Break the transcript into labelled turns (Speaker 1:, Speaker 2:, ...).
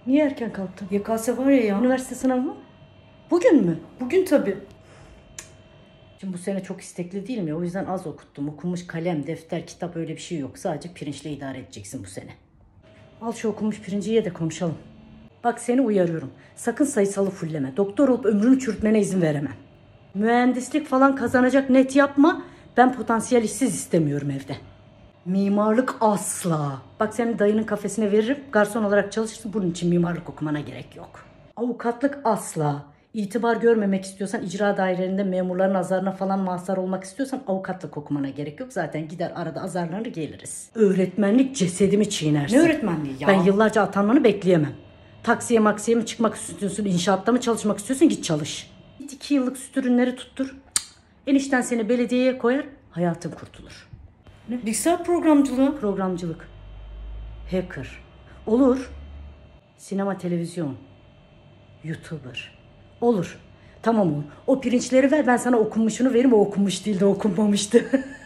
Speaker 1: Niye erken kalktın? YKS var ya, üniversite sınavı mı? Bugün mü? Bugün tabii. Şimdi bu sene çok istekli değilim ya, o yüzden az okuttum. Okunmuş kalem, defter, kitap öyle bir şey yok. Sadece pirinçle idare edeceksin bu sene. Al şu okunmuş pirinci ye de konuşalım. Bak seni uyarıyorum. Sakın sayısalı fulleme. Doktor olup ömrünü çürütmene izin veremem. Mühendislik falan kazanacak net yapma. Ben potansiyel işsiz istemiyorum evde. Mimarlık asla. Bak senin dayının kafesine veririm. Garson olarak çalışırsın. Bunun için mimarlık okumana gerek yok. Avukatlık asla. İtibar görmemek istiyorsan, icra dairelerinde memurların azarına falan mazhar olmak istiyorsan avukatlık okumana gerek yok. Zaten gider arada azarlanır geliriz. Öğretmenlik cesedimi çiğnersin.
Speaker 2: Ne öğretmenliği ya?
Speaker 1: Ben yıllarca atanmanı bekleyemem. Taksiye maksiye mi çıkmak istiyorsun, inşaatta mı çalışmak istiyorsun, git çalış. Git 2 yıllık süt ürünleri tuttur. Cık. Enişten seni belediyeye koyar, hayatın kurtulur.
Speaker 2: Bilgisayar programcılığı.
Speaker 1: Programcılık. Hacker. Olur. Sinema, televizyon. YouTuber. Olur. Tamam oğlum. O pirinçleri ver, ben sana okunmuşunu vereyim. O okunmuş değil de okunmamıştı.